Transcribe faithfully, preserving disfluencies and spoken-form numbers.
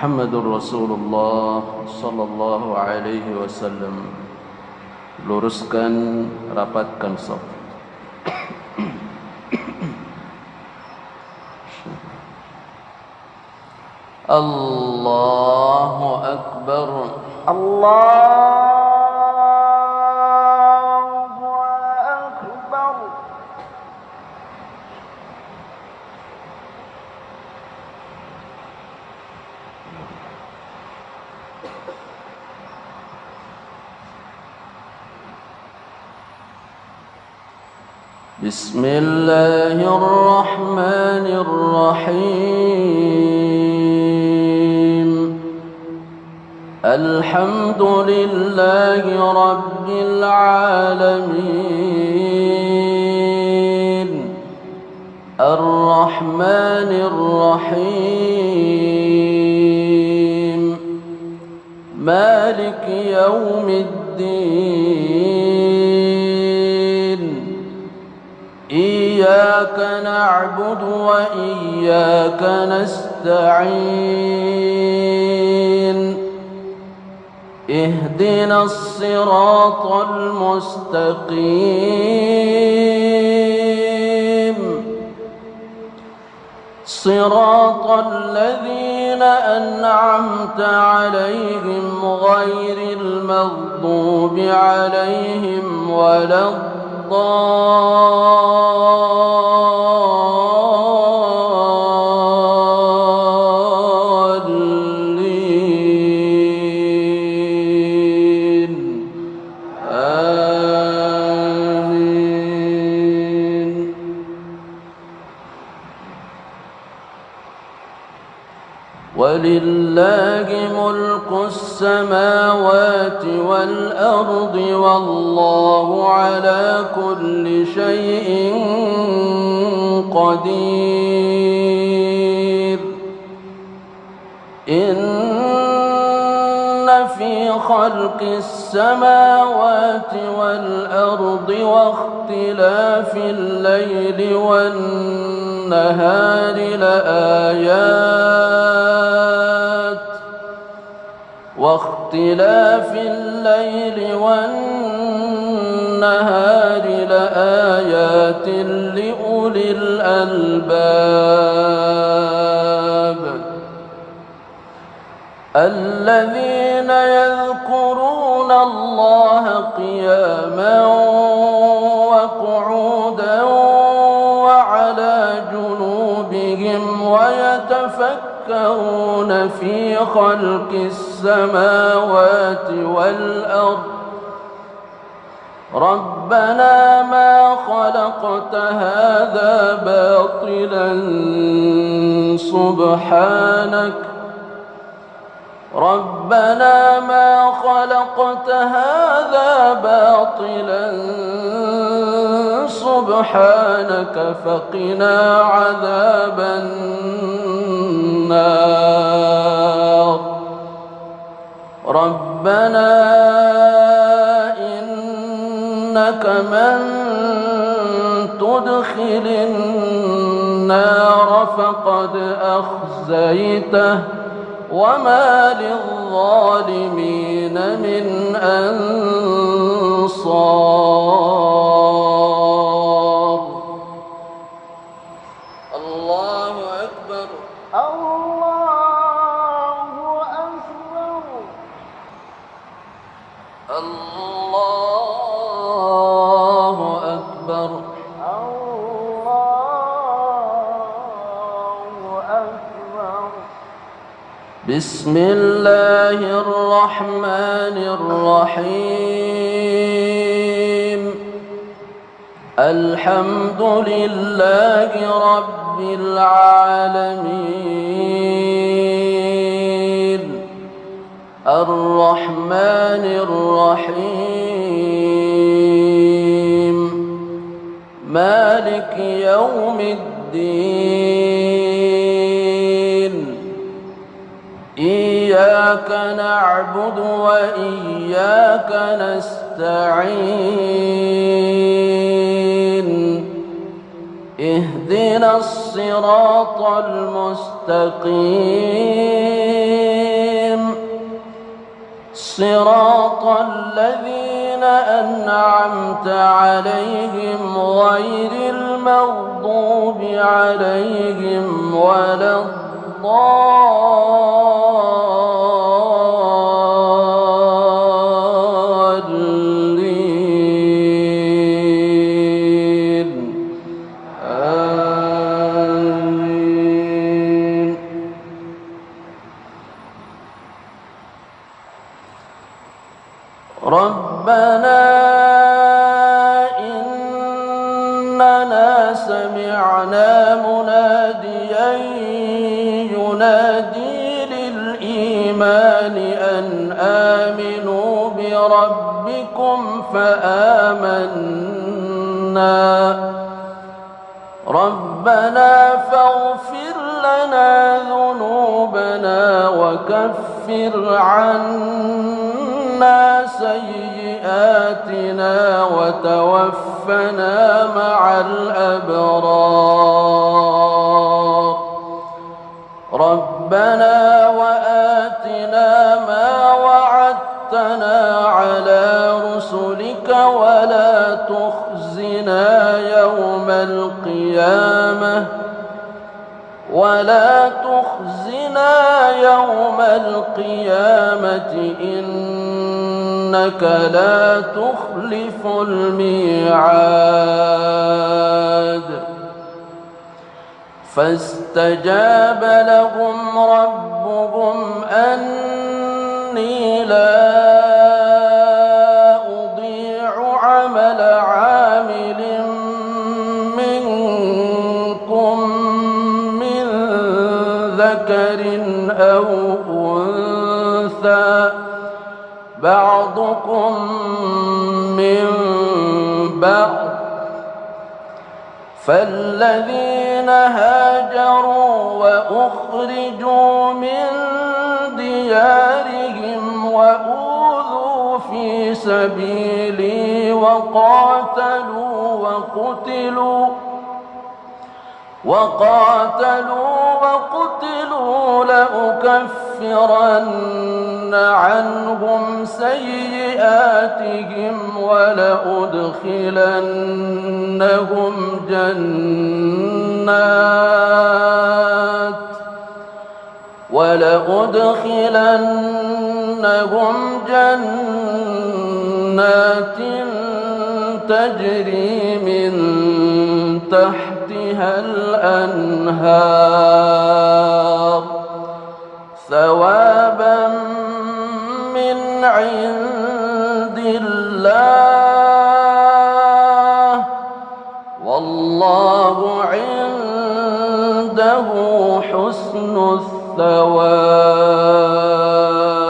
Muhammadur Rasulullah sallallahu alaihi wasallam. Luruskan, rapatkan shaf. Allahu Akbar. Allahu Akbar. Bismillahirrahmanirrahim. Alhamdulillahi Rabbil alamin. Ar-Rahmanir Rahim. Maliki yaumiddin. Iyyaka na'budu wa iyyaka nasta'in. اهدنا الصراط المستقيم صراط الذين أنعمت عليهم غير المغضوب عليهم ولا ولله ملك السماوات والأرض والله على كل شيء قدير إن في خلق السماوات والأرض واختلاف الليل والنهار لآيات واختلاف الليل والنهار لآيات لأولي الألباب الذين يذكرون الله قياما وقعودا وعلى جنوبهم ويتفكرون في خلق السماوات والأرض ربنا ما خلقت هذا باطلا سبحانك ربنا ما خلقت هذا باطلا سبحانك فقنا عذاب النار ربنا إنك من تدخل النار فقد أخزيته وما للظالمين من أنصار الله أكبر الله أكبر الله أكبر بسم الله الرحمن الرحيم الحمد لله رب العالمين الرحمن الرحيم مالك يوم الدين إياك نعبد وإياك نستعين اهدنا الصراط المستقيم صراط الذين أنعمت عليهم غير المغضوب عليهم ولا الضالين آمين. ربنا إننا سمعنا مناديا ينادي للإيمان أن آمنوا بربكم فآمنا ربنا فاغفر لنا ذنوبنا وكفر عنا سيئاتنا وتوفنا مع الأبرار ربنا وآتنا ما وعدتنا على رسلك ولا تخزنا يوم القيامة ولا تخزنا يوم القيامة إنك لا تخلف الميعاد. فاستجاب لهم ربهم أني لا أضيع عمل عامل منكم من ذكر أو أنثى بعضكم من بعض فالذين هاجروا وأخرجوا من ديارهم وأوذوا في سبيلي وقاتلوا وقتلوا وقاتلوا وقتلوا لأكفرن عنهم سيئاتهم ولأدخلنهم جنات ولأدخلنهم جنات تجري من تحتها الأنهار ثوابا من عند الله والله عنده حسن الثواب.